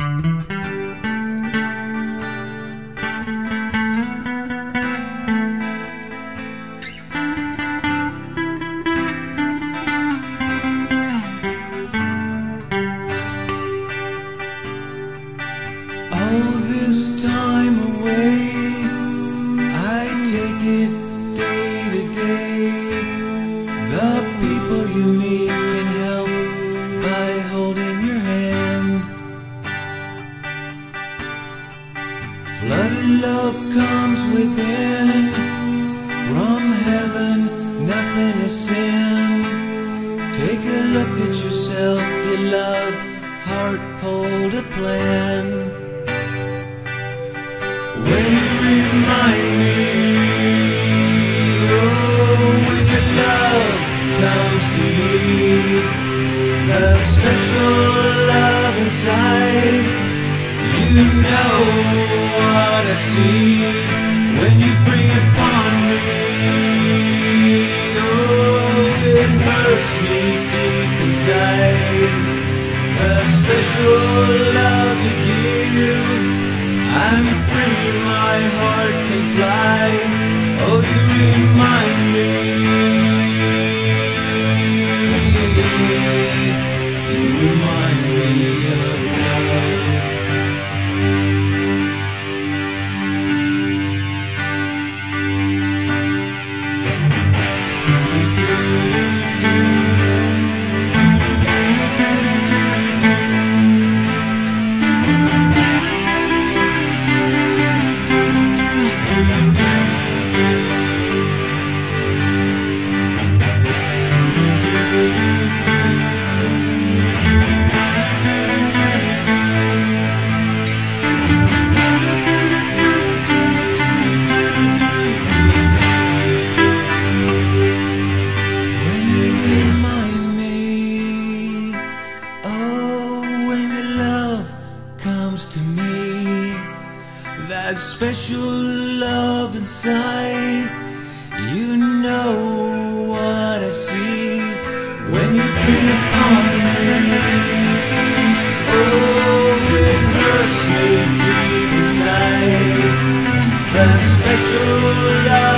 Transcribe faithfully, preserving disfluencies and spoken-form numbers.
All this time away, I take it day to day. The people you meet can help by holding your hand. Flooded love comes within. From heaven, nothing is sin. Take a look at yourself, dear love, heart, hold a plan. When you remind me, oh, when your love comes to me, the special love inside, you know what I see. When you bring it upon me, oh, it hurts me deep inside. The special love you give, I'm free, my heart can fly. Oh, you remind me, you remind me of love. Do, do, do, do. To me, that special love inside, you know what I see. When you bring it upon me, oh, it hurts me deep inside. That special love